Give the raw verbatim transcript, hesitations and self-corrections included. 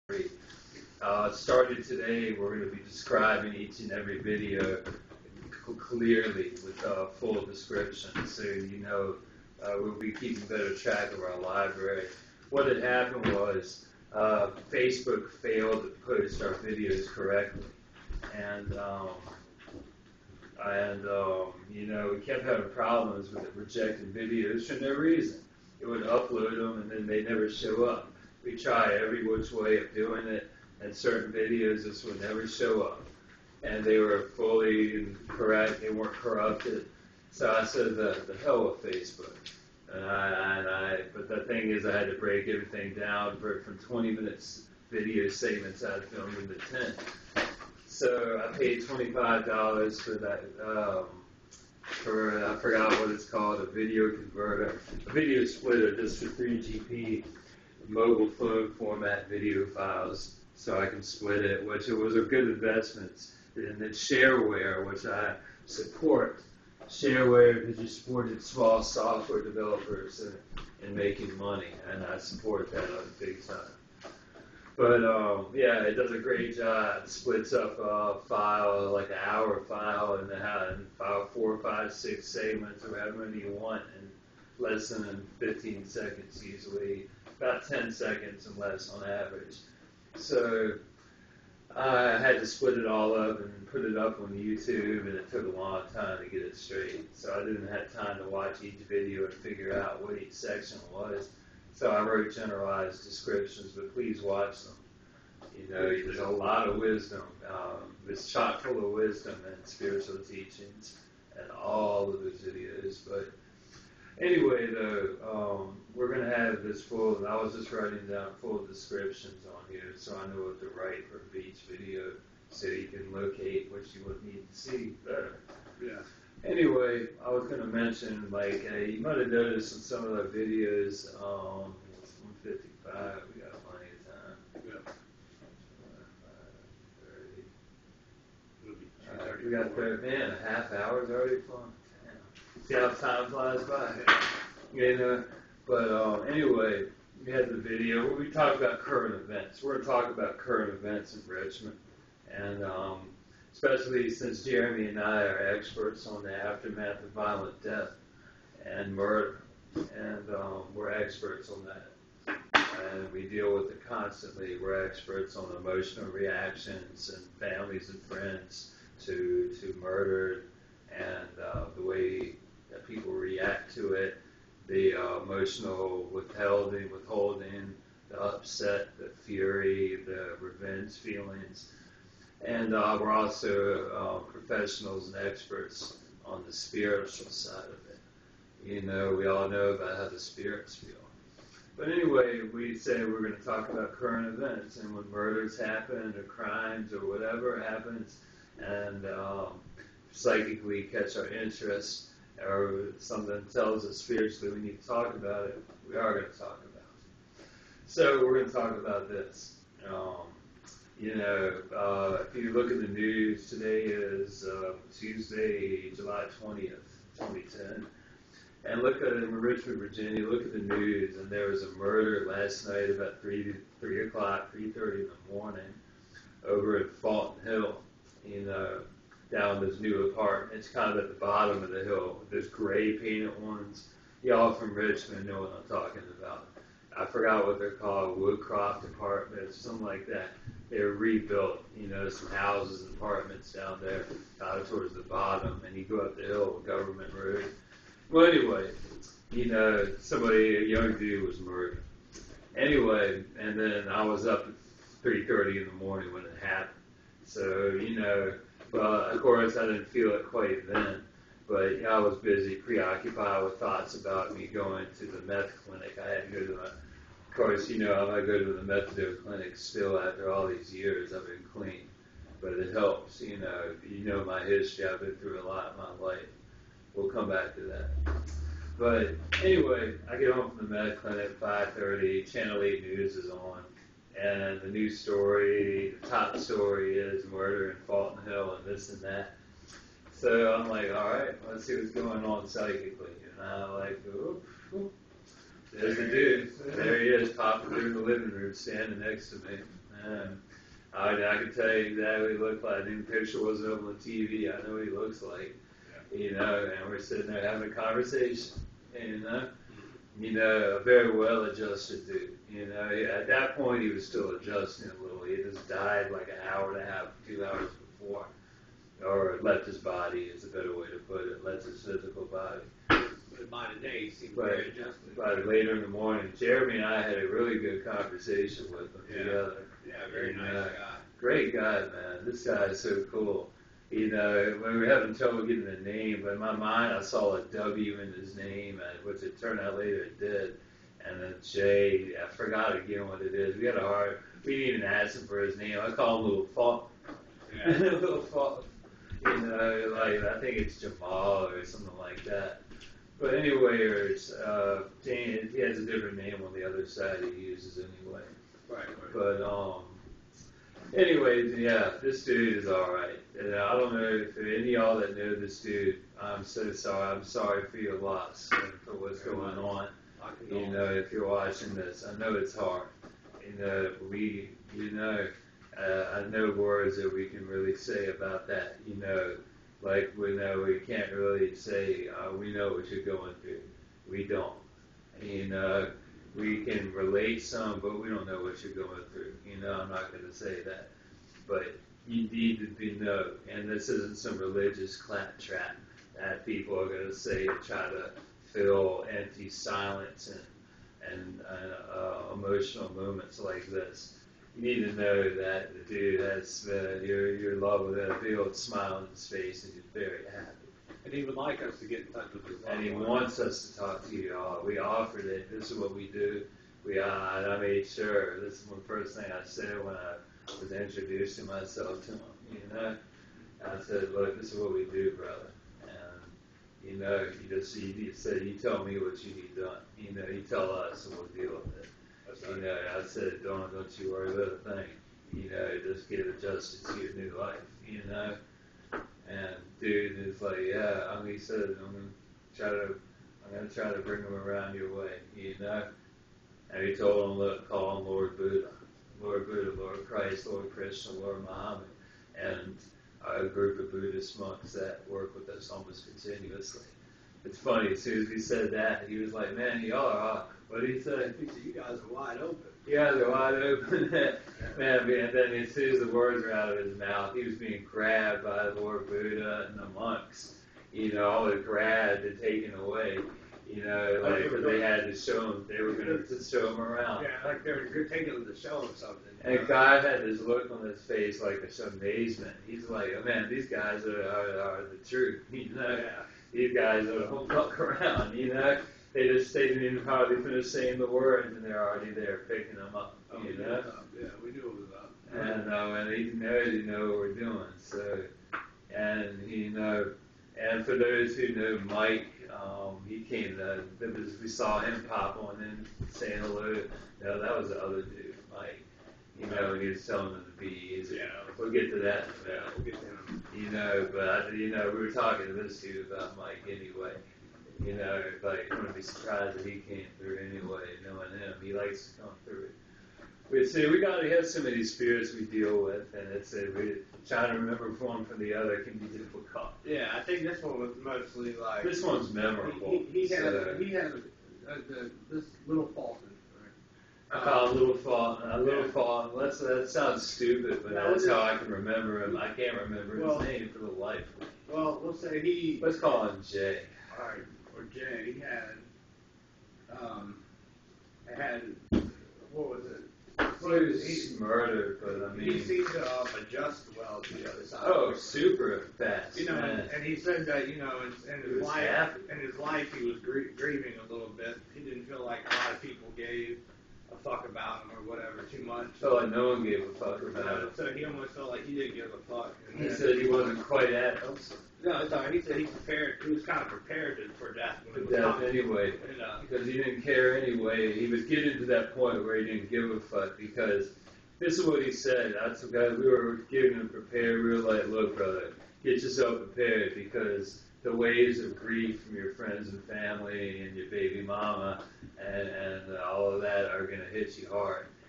Uh, started today, we're going to be describing each and every video clearly with uh, full description, so you know uh, we'll be keeping better track of our library. What had happened was uh, Facebook failed to post our videos correctly, and um, and um, you know we kept having problems with it rejecting videos for no reason. It would upload them and then they never show up. We try every which way of doing it, and certain videos just would never show up. And they were fully correct, they weren't corrupted. So I said, the, the hell with Facebook. And I, and I, but the thing is, I had to break everything down from twenty minutes video segments I filmed into ten. So I paid twenty-five dollars for that, um, for, I forgot what it's called, a video converter, a video splitter just for three G P mobile phone format video files, so I can split it, which it was a good investment. And then shareware, which I support. Shareware because you supported small software developers in, in making money, and I support that on big time. But um, yeah, it does a great job. It splits up a file, like an hour file, and then file four, five, six segments, or however many you want, in less than fifteen seconds usually, about ten seconds and less on average. So I had to split it all up and put it up on YouTube, and it took a long time to get it straight. So I didn't have time to watch each video and figure out what each section was. So I wrote generalized descriptions, but please watch them. You know, there's a lot of wisdom. Um, it's chock full of wisdom and spiritual teachings and all of those videos. But anyway, though, um, we're going to have this full, and I was just writing down full descriptions on here so I know what to write for each video so you can locate what you would need to see better. Yeah. Anyway, I was going to mention, like, uh, you might have noticed in some of the videos, um, it's one fifty-five, we got plenty of time. Yeah. thirty. Uh, we got thirty, man, a half hour's already flown. See how time flies by? You know, but um, anyway, we had the video where we talked about current events. We're going to talk about current events in Richmond, and um, especially since Jeremy and I are experts on the aftermath of violent death and murder, and um, we're experts on that. And we deal with it constantly. We're experts on emotional reactions and families and friends to to murder, and uh, the way that people react to it, the uh, emotional withholding, withholding, the upset, the fury, the revenge feelings. And uh, we're also uh, professionals and experts on the spiritual side of it. You know, we all know about how the spirits feel. But anyway, we say we're going to talk about current events, and when murders happen or crimes or whatever happens, and um, psychically catch our interest, or something tells us spiritually we need to talk about it, we are going to talk about it. So we're going to talk about this. Um, you know, uh, if you look at the news, today is uh, Tuesday, July twentieth, twenty ten. And look at it in Richmond, Virginia, look at the news, and there was a murder last night about three, three o'clock, three thirty in the morning, over at Fulton Hill, you know, down this new apartment. It's kind of at the bottom of the hill. There's gray painted ones. Y'all from Richmond know what I'm talking about. I forgot what they're called, Woodcroft apartments, something like that. They were rebuilt, you know, some houses and apartments down there, out towards the bottom, and you go up the hill with Government Road. Well, anyway, you know, somebody, a young dude was murdered. Anyway, and then I was up at three thirty in the morning when it happened. So, you know, well, of course, I didn't feel it quite then, but I was busy, preoccupied with thoughts about me going to the meth clinic. I had to go to the, of course, you know, I'm going to go to the methadone clinic still after all these years. I've been clean, but it helps, you know. You know my history. I've been through a lot in my life. We'll come back to that. But anyway, I get home from the med clinic at five thirty, Channel eight News is on, and the news story, the top story is murder in Fulton Hill and this and that. So I'm like, all right, let's see what's going on psychically. And I'm like, oop, oop. There's the dude. There he is, popping through the living room, standing next to me. And I, I can tell you exactly what he looked like. The picture wasn't up on the T V. I know what he looks like. You know, and we're sitting there having a conversation. You know, you know, a very well-adjusted dude. You know, at that point he was still adjusting a little. He just died like an hour and a half, two hours before, or left his body is a better way to put it. Left his physical body. But by the day, he seemed very adjusted. But later in the morning, Jeremy and I had a really good conversation with him yeah. together. Yeah, very and, nice uh, guy. Great guy, man. This guy is so cool. You know, when we were having trouble getting the name, but in my mind I saw a W in his name, which it turned out later it did. And then J, I forgot again what it is. We had a hard, we didn't even ask him for his name. I call him Little Falk. Yeah. Little Falk. You know, like, I think it's Jamal or something like that. But anyway, it's, uh, Jane, he has a different name on the other side he uses anyway. Right, right. But, um, anyways, yeah, this dude is alright. And I don't know if any of y'all that know this dude, I'm so sorry. I'm sorry for your loss and for what's going on. You know, if you're watching this, I know it's hard. You know, we, you know, uh, I know words that we can really say about that. You know, like we know we can't really say uh, we know what you're going through. We don't. You know, we can relate some, but we don't know what you're going through. You know, I'm not going to say that, but you need to be know. And this isn't some religious claptrap that people are going to say to try to fill empty silence and and uh, uh, emotional moments like this. You need to know that the dude has uh, your your love with a big old smile on his face, and he's very happy. And he would like us to get in touch with his love. And he wants us to talk to you all. We offered it. This is what we do. We uh, and I made sure. This is the first thing I said when I was introducing myself to him. You know, I said, "Look, this is what we do, brother." You know, you just you, you said you tell me what you need done. You know, you tell us and we'll deal with it. That's you right. know, I said, don't don't you worry about a thing. You know, just get adjusted to your new life. You know, and dude is like, yeah. I mean, he said, I'm gonna try to, I'm gonna try to bring him around your way. You know, and he told him, look, call him Lord Buddha, Lord Buddha, Lord Christ, Lord Krishna, Lord Muhammad, and a group of Buddhist monks that work with us almost continuously. It's funny, as soon as he said that, he was like, man, y'all are, what did he say? He said, you guys are wide open. You guys are wide open. Man, and then as soon as the words were out of his mouth, he was being grabbed by the Lord Buddha and the monks. You know, all the grabbed and taken away. You know, like, because they had to show him, they were going to show him around. Yeah, like they're, they're taking him to show him something. And God had this look on his face like it's amazement. He's like, oh man, these guys are, are, are the truth. You know, yeah. These guys are don't fuck around. You know, they just they didn't even hardly finish saying the words, and they're already there picking them up. Oh, you know, yeah, we knew it was up. And uh, and he knows you know what we're doing. So, and you know, and for those who know Mike, um, he came to. We saw him pop on and say hello. No, that was the other dude, Mike. You know, and he was telling them to be easy. Yeah. We'll get to that. Yeah, we'll get to him. You know, but, you know, we were talking to this dude about Mike anyway. You know, like, I wouldn't be surprised if he came through anyway, knowing him. He likes to come through. We see, we got to have so many spirits we deal with, and it's a, we, trying to remember one from the other can be difficult. Yeah, I think this one was mostly like... This one's memorable. He, he, he had, so. he had a, a, a, this little fault. I call a little fault, a little yeah. fault. That's, that sounds stupid, but no, that's how I can remember him. I can't remember well, his name for the life of me. Well, let's say he... Let's call him Jay. All right, or Jay. He had, um, had, what was it? Well, he was he, murdered, but I mean... He seemed to uh, adjust well to the other side. Oh, super fast, You know, and, and he said that, you know, in, in his life, happy. in his life, he was gr- grieving a little bit. He didn't feel like a lot of people gave a fuck about him or whatever too much. Felt like no one gave a fuck about him. So he almost felt like he didn't give a fuck. And he then, said he wasn't quite at. Oh, no, sorry. He said he prepared. He was kind of prepared for death. When for death anyway, and, uh, because he didn't care anyway. He was getting to that point where he didn't give a fuck because this is what he said. That's because we were getting him prepared. We were like, look, brother, get yourself prepared because the waves of grief from your friends and family and your baby mama and, and all of that are going to hit you hard.